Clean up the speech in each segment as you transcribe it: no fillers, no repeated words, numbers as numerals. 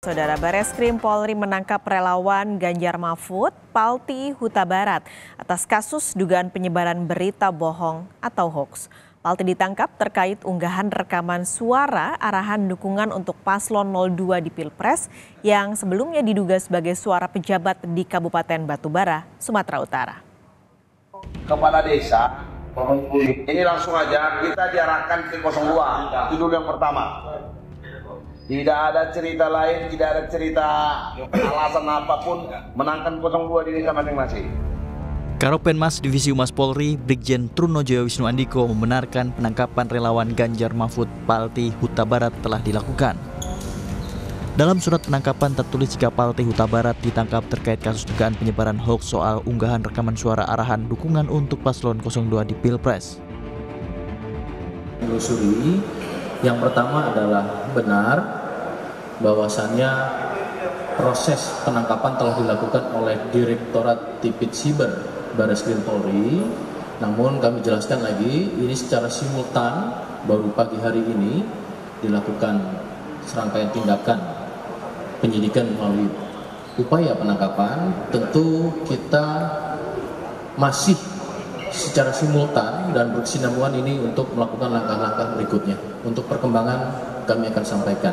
Saudara, Bareskrim Polri menangkap relawan Ganjar Mahfud, Palti Huta Barat atas kasus dugaan penyebaran berita bohong atau hoaks. Palti ditangkap terkait unggahan rekaman suara arahan dukungan untuk paslon 02 di Pilpres yang sebelumnya diduga sebagai suara pejabat di Kabupaten Batubara, Sumatera Utara. Kepala desa, ini langsung aja kita diarahkan ke 02, itu dulu yang pertama. Tidak ada cerita lain, tidak ada cerita alasan apapun menangkan 02 di desa masing-masing. Karopenmas Divisi Humas Polri, Brigjen Trunojoyo Wisnu Andiko membenarkan penangkapan relawan Ganjar Mahfud Palti Huta Barat telah dilakukan. Dalam surat penangkapan tertulis jika Palti Huta Barat ditangkap terkait kasus dugaan penyebaran hoaks soal unggahan rekaman suara arahan dukungan untuk paslon 02 di Pilpres. Menelusuri, yang pertama adalah benar bahwasannya proses penangkapan telah dilakukan oleh Direktorat Tipit Siber Bareskrim Polri. Namun kami jelaskan lagi, ini secara simultan baru pagi hari ini dilakukan serangkaian tindakan penyidikan melalui upaya penangkapan. Tentu kita masih secara simultan dan berkesinambungan ini untuk melakukan langkah-langkah berikutnya. Untuk perkembangan kami akan sampaikan.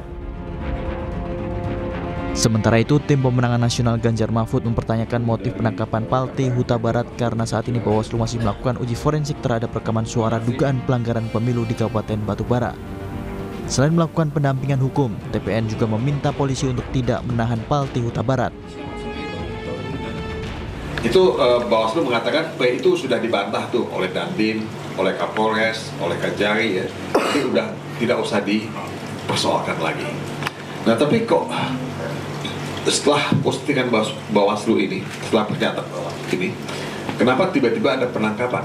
Sementara itu, tim pemenangan nasional Ganjar Mahfud mempertanyakan motif penangkapan Palti Huta Barat karena saat ini Bawaslu masih melakukan uji forensik terhadap rekaman suara dugaan pelanggaran pemilu di Kabupaten Batubara. Selain melakukan pendampingan hukum, TPN juga meminta polisi untuk tidak menahan Palti Huta Barat. Itu Bawaslu mengatakan itu sudah dibantah tuh oleh Dandim, oleh Kapolres, oleh Kajari ya. Jadi udah tidak usah dipersoalkan lagi. Nah tapi kok setelah postingan Bawaslu ini, setelah pernyataan Bawaslu ini, kenapa tiba-tiba ada penangkapan?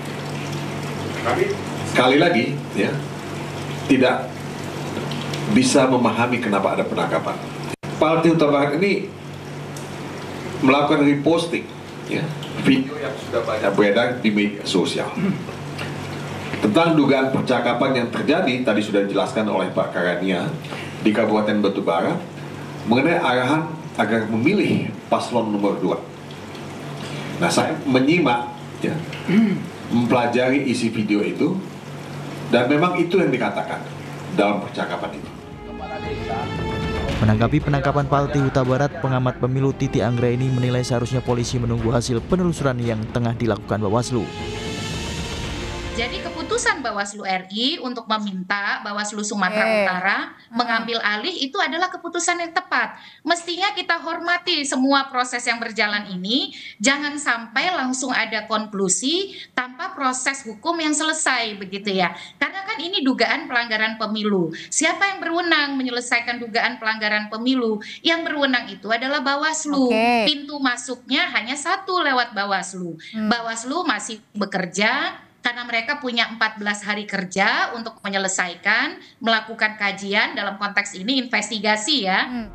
Sekali lagi ya, tidak bisa memahami kenapa ada penangkapan. Palti Huta Barat ini melakukan reposting ya, video yang sudah banyak beredar di media sosial tentang dugaan percakapan yang terjadi, tadi sudah dijelaskan oleh Pak Karania di Kabupaten Batubara mengenai arahan agar memilih paslon nomor 2. Nah, saya menyimak ya, mempelajari isi video itu dan memang itu yang dikatakan dalam percakapan itu. Menanggapi penangkapan Palti Huta Barat, pengamat pemilu Titi Anggraini menilai seharusnya polisi menunggu hasil penelusuran yang tengah dilakukan Bawaslu. Jadi keputusan Bawaslu RI untuk meminta Bawaslu Sumatera Utara mengambil alih itu adalah keputusan yang tepat. Mestinya kita hormati semua proses yang berjalan ini, jangan sampai langsung ada konklusi tanpa proses hukum yang selesai begitu ya. Karena kan ini dugaan pelanggaran pemilu. Siapa yang berwenang menyelesaikan dugaan pelanggaran pemilu? Yang berwenang itu adalah Bawaslu. Pintu masuknya hanya satu lewat Bawaslu. Bawaslu masih bekerja karena mereka punya 14 hari kerja untuk menyelesaikan, melakukan kajian, dalam konteks ini investigasi ya.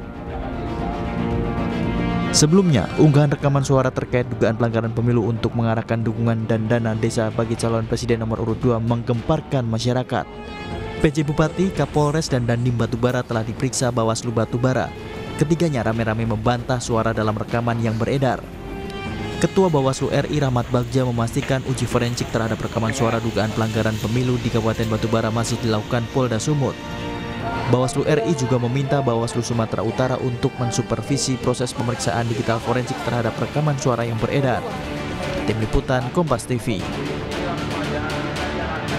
Sebelumnya, unggahan rekaman suara terkait dugaan pelanggaran pemilu untuk mengarahkan dukungan dan dana desa bagi calon presiden nomor urut 2 menggemparkan masyarakat. PJ Bupati, Kapolres, dan Dandim Batubara telah diperiksa Bawaslu Batubara. Ketiganya rame-rame membantah suara dalam rekaman yang beredar. Ketua Bawaslu RI Rahmat Bagja memastikan uji forensik terhadap rekaman suara dugaan pelanggaran pemilu di Kabupaten Batubara masih dilakukan Polda Sumut. Bawaslu RI juga meminta Bawaslu Sumatera Utara untuk mensupervisi proses pemeriksaan digital forensik terhadap rekaman suara yang beredar. Tim Liputan Kompas TV.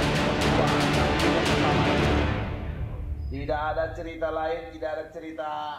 Tidak ada cerita lain, tidak ada cerita